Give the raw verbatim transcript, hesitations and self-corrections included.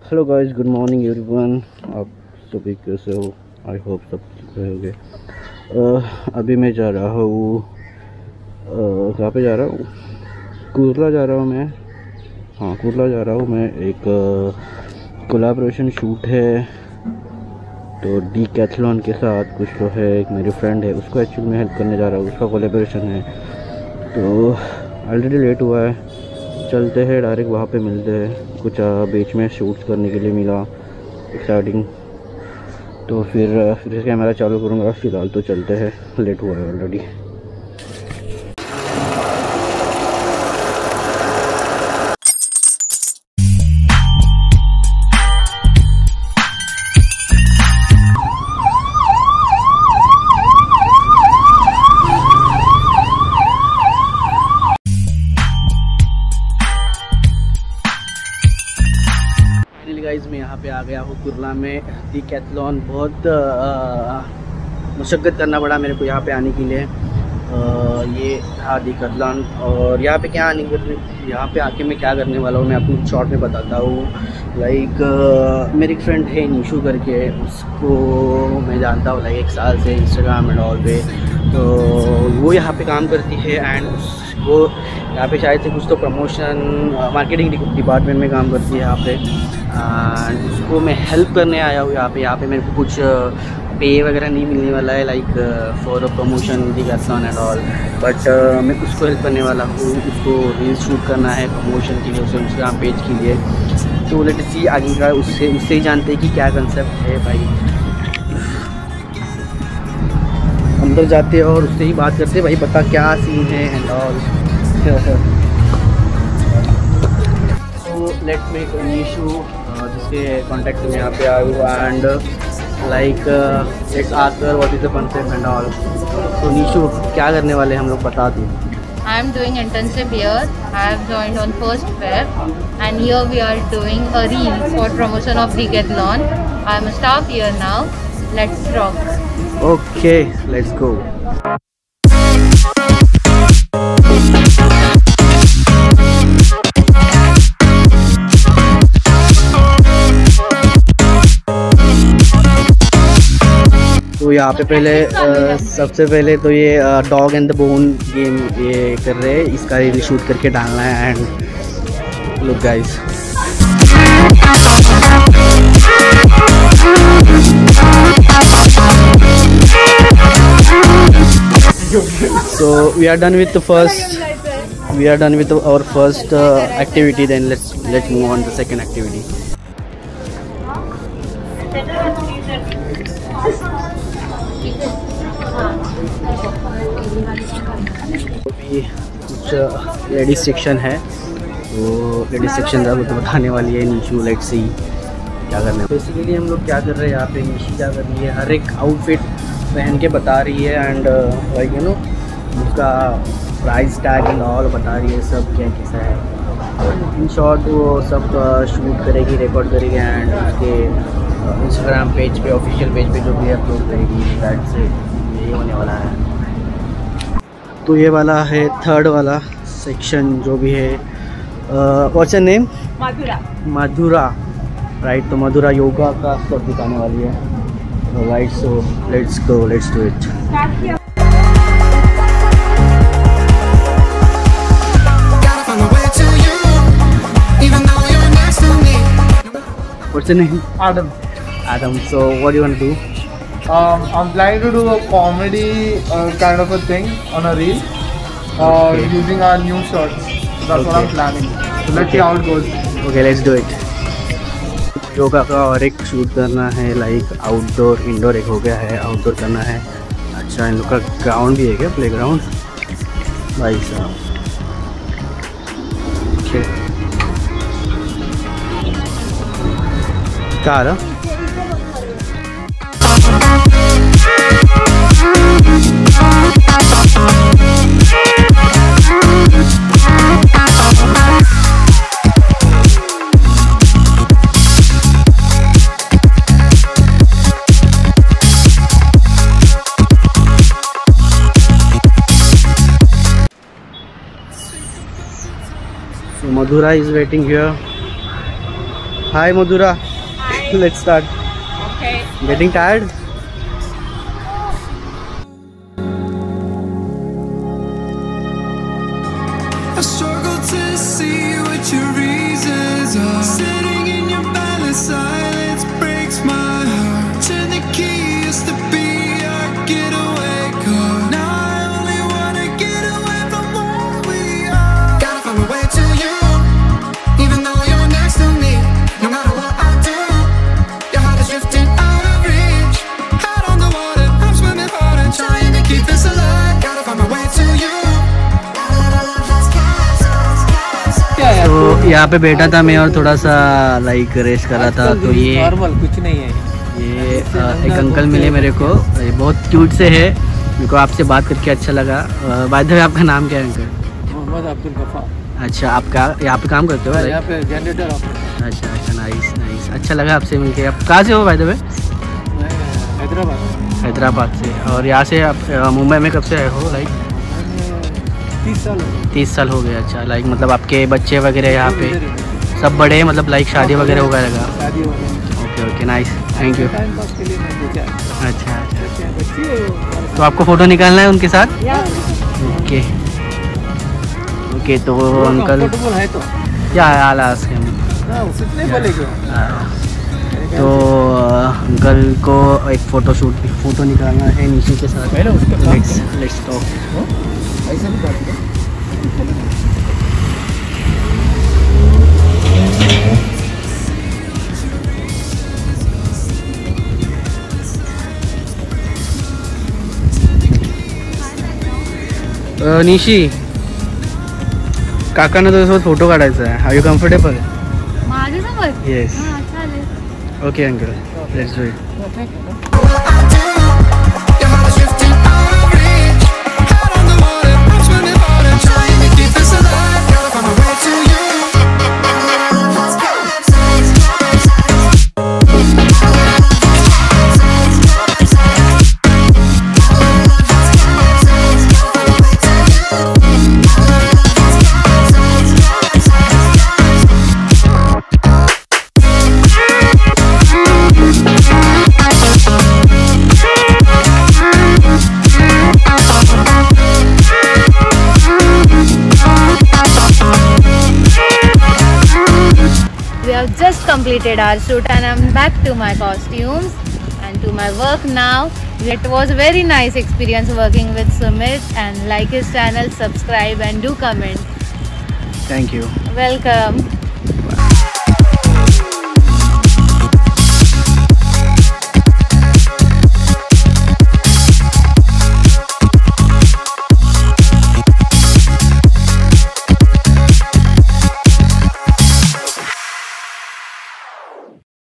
Hello guys, good morning everyone. आप सभी कैसे हो? आई होप सब ठीक रहोगे। अभी मैं जा रहा हूँ, कहाँ पे जा रहा हूँ? कुर्ला जा रहा हूँ मैं। हाँ, कुर्ला जा रहा हूँ मैं। एक कोलैबोरेशन शूट है, तो डीकैथलॉन के साथ कुछ तो है। एक मेरी फ्रेंड है, उसको एक्चुअली मैं हेल्प करने जा रहा हूँ, उसका कोलैबोरेशन है। तो ऑलरेडी लेट हुआ है, चलते हैं डायरेक्ट वहाँ पे मिलते हैं। कुछ बीच में शूट्स करने के लिए मिला एक्साइटिंग, तो फिर फिर कैमरा चालू करूँगा। फ़िलहाल तो चलते हैं, लेट हुआ है ऑलरेडी। गाइस, मैं यहाँ पे आ गया हूँ कुर्ला में। डीकैथलॉन बहुत मशक्क़त करना पड़ा मेरे को यहाँ पे आने के लिए। आ, ये था डीकैथलॉन। और यहाँ पे क्या आने के यहाँ पे आके मैं क्या करने वाला हूँ मैं आपको शॉर्ट में बताता हूँ। लाइक मेरी एक फ्रेंड है निशु करके, उसको मैं जानता हूँ लाइक एक साल से इंस्टाग्राम एंड ऑल पे। तो वो यहाँ पे काम करती है एंड वो यहाँ पे शायद से कुछ तो प्रमोशन मार्केटिंग डिपार्टमेंट में काम करती है यहाँ पे। एंड उसको मैं हेल्प करने आया हूँ यहाँ पे। यहाँ पे मेरे को कुछ पे वगैरह नहीं मिलने वाला है like for promotion Decathlon and all, but मैं उसको हेल्प करने वाला हूँ। उसको रील्स शूट करना है प्रमोशन के लिए, उसके इंस्टाग्राम पेज के लिए। तो लेट्स सी आगे का, उससे उससे ही जानते हैं कि क्या कंसेप्ट है भाई। अंदर जाते हैं और उससे ही बात करते हैं भाई, बता क्या सीन है एंड ऑल। तो लेट्स मेक अ इशू जिसके कांटेक्ट में यहाँ पे आया हूँ and like let's ask her what is the concept and all. तो निशु क्या करने वाले हम लोग बता दें। I am doing internship here. I have joined on first Feb and here we are doing a reel for promotion of Decathlon. I am a staff here now. Let's rock. Okay, let's go. तो यहाँ पे पहले आ, सबसे पहले तो ये dog and the bone game ये कर रहे हैं, इसका रील शूट करके डालना है। And look guys, so we are done with the first we are done with the, our first uh, activity. Then let's let's move on to the second activity. अभी कुछ लेडीज सेक्शन है, तो ladies section का तो बताने वाली है Nishu. Let's see क्या करना है। बेसिकली हम लोग क्या कर रहे हैं यहाँ पे, निशु क्या कर रही है, हर एक आउटफिट पहन के बता रही है एंड लाइक यू नो उसका प्राइस टैग एंड ऑल बता रही है, सब क्या कैसा है। इन शॉर्ट वो सब शूट करेगी, रिकॉर्ड करेगी एंड उसके इंस्टाग्राम पेज पे, ऑफिशियल पेज पे जो भी अपलोड करेगी। दैट से यही होने वाला है। तो ये वाला है थर्ड वाला सेक्शन जो भी है। What's your name? Madhura. Madhura, right. तो मधुरा योगा का सब दिखाने वाली है, right. So let's go, let's do it. What's your name? Adam. Adam. So what do you want to do? Um, I'm planning to do a comedy uh, kind of a thing on a reel uh, Okay. using our new shorts. That's what Okay. I'm planning. So let's see how it goes. Okay, let's do it. Yoga का और एक shoot करना है, like outdoor indoor एक हो गया है, outdoor करना है। अच्छा, इन लोग का ग्राउंड भी है क्या, प्ले ग्राउंड भाई साहब? ओके, क्या आ रहा? So Madhura is waiting here. Hi Madhura. Hi. Let's start. Okay. Getting tired? I struggle to see what your reasons are. Sitting in your balance, silence breaks my heart. Turn the key, used to be our getaway car. Now I only wanna get away from where we are. Gotta find my way to you, even though you're next to me. No matter what I do, your heart is drifting out of reach. Head on the water, I'm swimming hard and trying to keep this alive. Gotta find my way to you. तो यहाँ पे बैठा था मैं और थोड़ा सा like rest कर रहा था। तो ये नॉर्मल कुछ नहीं है। ये आ, एक अंकल मिले मेरे को, ये बहुत क्यूट से है, मेरे को आपसे बात करके अच्छा लगा। बाय द वे आपका नाम क्या है अंकल? मोहम्मद अब्दुल गफार। अच्छा, आप क्या यहाँ पे काम करते हो? यहाँ पे जनरेटर ऑपरेटर। अच्छा अच्छा, नाइस नाइस, अच्छा लगा आपसे मिलके। आप कहाँ से हो by the way? Hyderabad. Hyderabad से। और यहाँ से आप मुंबई में कब से आए हो? लाइक तीस साल तीस साल हो गए। अच्छा, लाइक मतलब आपके बच्चे वगैरह यहाँ पे सब बड़े हैं, मतलब लाइक शादी वगैरह हो गया? शादी हो गई। Okay okay, nice, thank you. Time pass के लिए मैं पूछा। अच्छा अच्छा, बच्ची तो आपको फ़ोटो निकालना है उनके साथ? ओके ओके, तो अंकल कंफर्टेबल है तो क्या हाल है आज? हाँ, उतने बोलेगे। तो अंकल को एक फ़ोटो शूट फ़ोटो निकालना है नीचे के साथ। पहले उसके लेट्स लेट्स टॉक। ऐसा भी कर निशी, काकांना तुझ्यासोबत फोटो काढायचा आहे. Are you comfortable? माझ्यासोबत? येस. हां, चालेल. Okay uncle, let's do it. Your heart is drifting out of reach. Head on the water, I'm swimming hard and trying to keep this alive. Gotta find my way to you. We have just completed our shoot and I'm back to my costumes and to my work now. It was a very nice experience working with Sumit, and like his channel, subscribe and do comment. Thank you. Welcome.